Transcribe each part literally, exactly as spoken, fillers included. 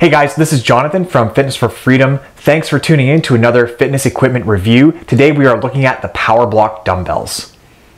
Hey guys, this is Jonathan from Fitness for Freedom. Thanks for tuning in to another fitness equipment review. Today we are looking at the PowerBlock dumbbells.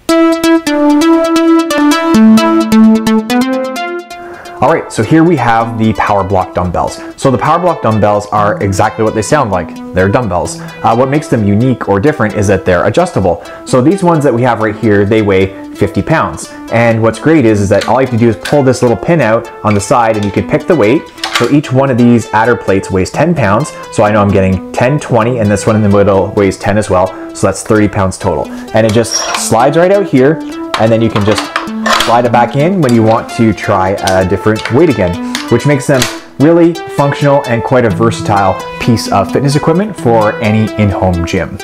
Alright, so here we have the PowerBlock dumbbells. So the PowerBlock dumbbells are exactly what they sound like. They're dumbbells. Uh, what makes them unique or different is that they're adjustable. So these ones that we have right here, they weigh fifty pounds. And what's great is, is that all you have to do is pull this little pin out on the side and you can pick the weight. So each one of these adder plates weighs ten pounds. So I know I'm getting ten, twenty, and this one in the middle weighs ten as well. So that's thirty pounds total. And it just slides right out here, and then you can just slide it back in when you want to try a different weight again, which makes them really functional and quite a versatile piece of fitness equipment for any in-home gym.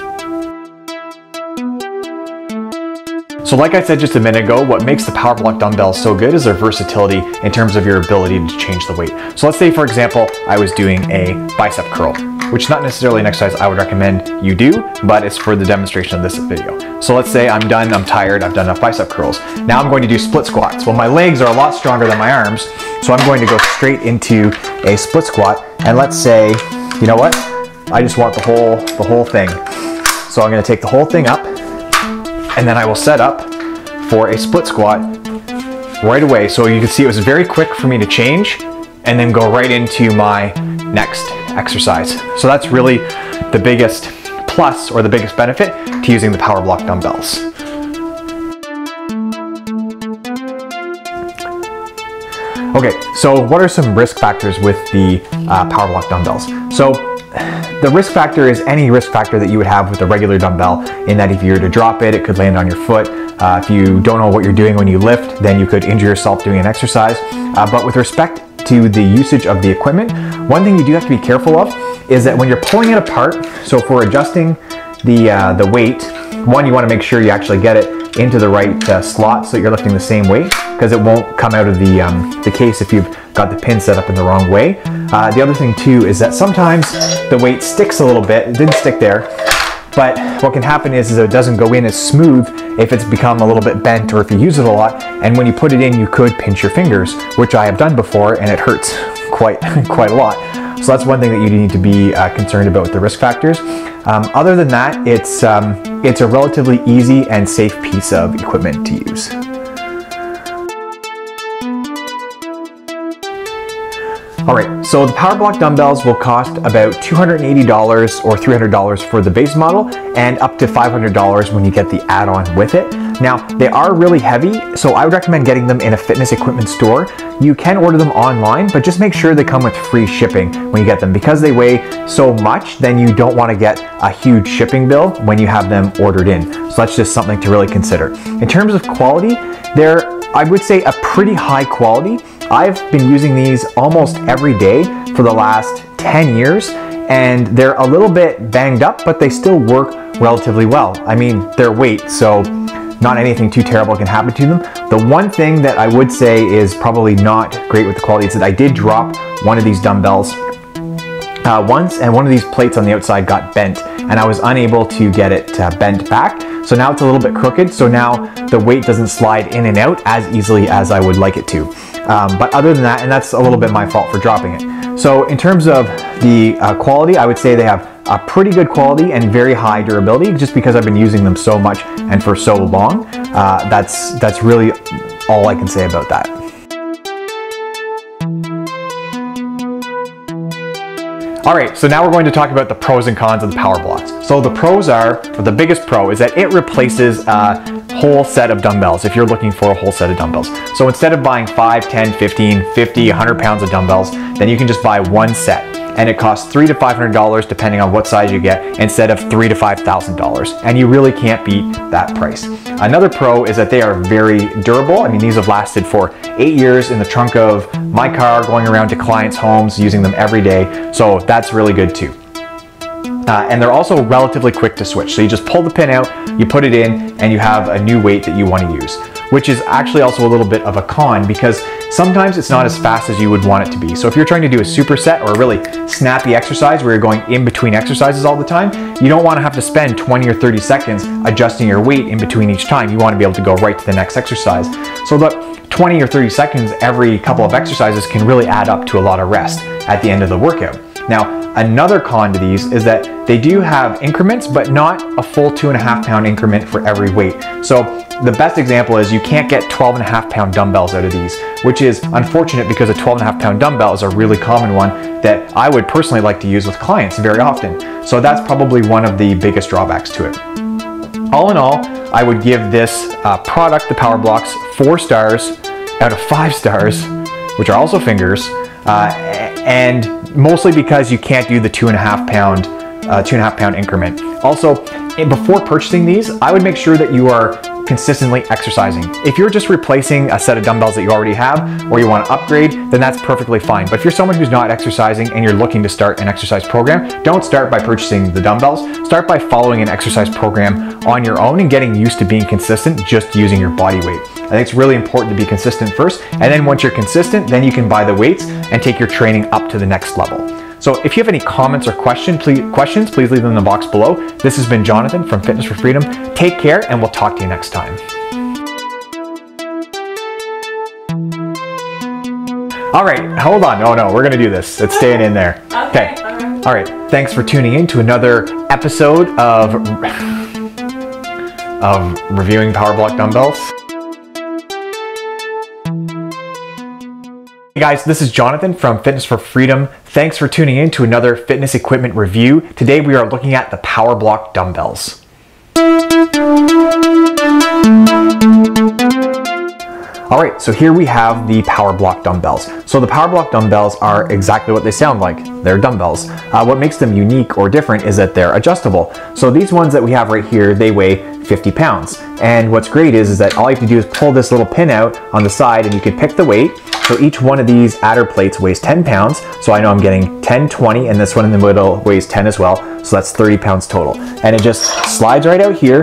So like I said just a minute ago, what makes the PowerBlock dumbbells so good is their versatility in terms of your ability to change the weight. So let's say, for example, I was doing a bicep curl, which is not necessarily an exercise I would recommend you do, but it's for the demonstration of this video. So let's say I'm done, I'm tired, I've done enough bicep curls. Now I'm going to do split squats. Well, my legs are a lot stronger than my arms, so I'm going to go straight into a split squat. And let's say, you know what? I just want the whole, the whole thing. So I'm gonna take the whole thing up, and then I will set up for a split squat right away. So you can see it was very quick for me to change and then go right into my next exercise. So that's really the biggest plus or the biggest benefit to using the PowerBlock dumbbells. Okay, so what are some risk factors with the uh, PowerBlock dumbbells? So the risk factor is any risk factor that you would have with a regular dumbbell, in that if you were to drop it, it could land on your foot. Uh, if you don't know what you're doing when you lift, then you could injure yourself doing an exercise. Uh, but with respect to the usage of the equipment, one thing you do have to be careful of is that when you're pulling it apart, so for adjusting the, uh, the weight, one, you want to make sure you actually get it into the right uh, slot so that you're lifting the same weight, because it won't come out of the, um, the case if you've got the pin set up in the wrong way. Uh, the other thing too is that sometimes the weight sticks a little bit. It didn't stick there, but what can happen is, is it doesn't go in as smooth if it's become a little bit bent or if you use it a lot, and when you put it in you could pinch your fingers, which I have done before, and it hurts quite, quite a lot. So that's one thing that you need to be uh, concerned about with the risk factors. Um, other than that, it's, um, it's a relatively easy and safe piece of equipment to use. Alright, so the PowerBlock dumbbells will cost about two hundred eighty dollars or three hundred dollars for the base model, and up to five hundred dollars when you get the add-on with it. Now, they are really heavy, so I would recommend getting them in a fitness equipment store. You can order them online, but just make sure they come with free shipping when you get them. Because they weigh so much, then you don't want to get a huge shipping bill when you have them ordered in. So that's just something to really consider. In terms of quality, they're, I would say, a pretty high quality. I've been using these almost every day for the last ten years, and they're a little bit banged up, but they still work relatively well. I mean, they're weight, so not anything too terrible can happen to them. The one thing that I would say is probably not great with the quality is that I did drop one of these dumbbells uh, once, and one of these plates on the outside got bent, and I was unable to get it uh, bent back. So now it's a little bit crooked, so now the weight doesn't slide in and out as easily as I would like it to. Um, but other than that, and that's a little bit my fault for dropping it. So in terms of the uh, quality, I would say they have a pretty good quality and very high durability, just because I've been using them so much and for so long. Uh, that's, that's really all I can say about that. Alright, so now we're going to talk about the pros and cons of the PowerBlocks. So the pros are, or the biggest pro is that it replaces a whole set of dumbbells if you're looking for a whole set of dumbbells. So instead of buying five, ten, fifteen, fifty, one hundred pounds of dumbbells, then you can just buy one set. And it costs three to five hundred dollars depending on what size you get, instead of three to five thousand dollars. And you really can't beat that price. Another pro is that they are very durable. I mean, these have lasted for eight years in the trunk of my car, going around to clients' homes, using them every day. So that's really good too. Uh, and they're also relatively quick to switch. So you just pull the pin out, you put it in, and you have a new weight that you want to use. which is actually also a little bit of a con because sometimes it's not as fast as you would want it to be. So if you're trying to do a superset or a really snappy exercise where you're going in between exercises all the time, you don't want to have to spend twenty or thirty seconds adjusting your weight in between each time. You want to be able to go right to the next exercise. So the twenty or thirty seconds every couple of exercises can really add up to a lot of rest at the end of the workout. Now, another con to these is that they do have increments, but not a full two and a half pound increment for every weight. So the best example is you can't get twelve and a half pound dumbbells out of these, which is unfortunate because a twelve and a half pound dumbbell is a really common one that I would personally like to use with clients very often. So that's probably one of the biggest drawbacks to it. All in all, I would give this uh, product, the Power Blocks, four stars out of five stars, which are also fingers, uh, and mostly because you can't do the two and a half pound, uh, two and a half pound increment. Also, before purchasing these, I would make sure that you are consistently exercising. If you're just replacing a set of dumbbells that you already have, or you want to upgrade, then that's perfectly fine. But if you're someone who's not exercising and you're looking to start an exercise program, don't start by purchasing the dumbbells. Start by following an exercise program on your own and getting used to being consistent just using your body weight. I think it's really important to be consistent first, and then once you're consistent, then you can buy the weights and take your training up to the next level. So if you have any comments or question, please, questions, please leave them in the box below. This has been Jonathan from Fitness for Freedom. Take care, and we'll talk to you next time. All right, hold on. Oh no, we're gonna do this. It's staying in there. Okay. All right, thanks for tuning in to another episode of, of reviewing Power Block dumbbells. Hey guys, this is Jonathan from Fitness for Freedom. Thanks for tuning in to another fitness equipment review. Today we are looking at the Power Block dumbbells. Alright, so here we have the Power Block dumbbells. So the Power Block dumbbells are exactly what they sound like. They're dumbbells. Uh, what makes them unique or different is that they're adjustable. So these ones that we have right here, they weigh fifty pounds. And what's great is, is that all you have to do is pull this little pin out on the side and you can pick the weight. So each one of these adder plates weighs ten pounds. So I know I'm getting ten, twenty, and this one in the middle weighs ten as well. So that's thirty pounds total. And it just slides right out here.